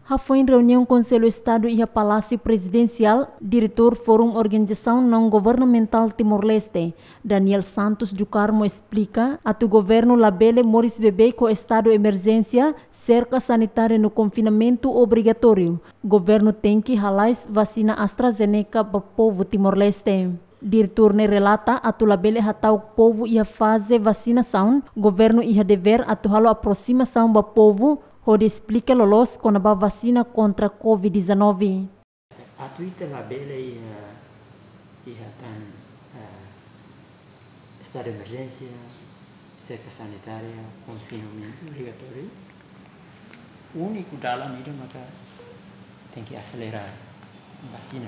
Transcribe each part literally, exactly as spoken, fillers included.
Já foi em reunião com o Conselho Estado e a Palácio Presidencial, diretor Fórum Organização Não Governamental Timor-Leste, Daniel Santos do Carmo, explica que o governo labele Moris Bebê com estado de emergência, cerca sanitária no confinamento obrigatório. O governo tem que ralar vacina AstraZeneca para o povo Timor-Leste. Diretor ne relata a tu labele hatau povo ia fase vacinação, governo ia dever a tu halo aproximação para povo, onde explica lolos com a vacina contra covid dezenove. A Twitter labele ia ia tan estado de emergência, cerca sanitária, confinamento obrigatório. O único dalam itu maka tem que acelerar a vacina.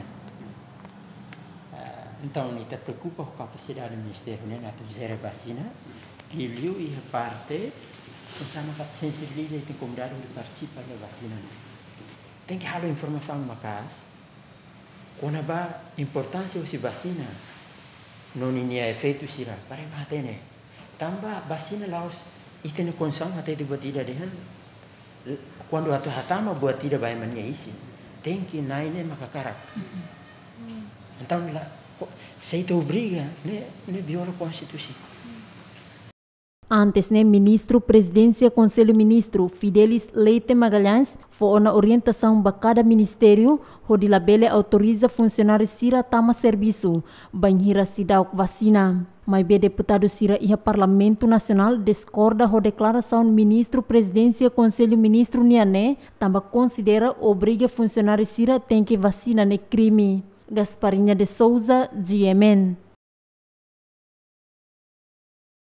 Então, não te preocupa com a capacidade do Ministério, né, na terceira vacina, que ele e a parte, sama sensibiliza e tem convidado de participar da vacina. Né. Tem que dar informação numa casa, quando a importância de vacina, não tinha efeito sira, para matar, né. Também vacina lá, e tem condição até de batida de quando a tua hatama batida vai mania isso, tem que naine macacara. Então, se te obriga, né, né, viola a Constituição. Antes, né, ministro, presidência, conselho ministro, Fidelis Leite Magalhães, foi na orientação para cada ministério, onde a labele autoriza funcionários Sira tama serviço, banhira sidau vacina. Mas o deputado Sira e o Parlamento Nacional discorda com a declaração ministro, presidência, conselho ministro Niané, também considera obriga funcionários Sira tem que vacina ne crime. Gasparinha de Souza, G M N.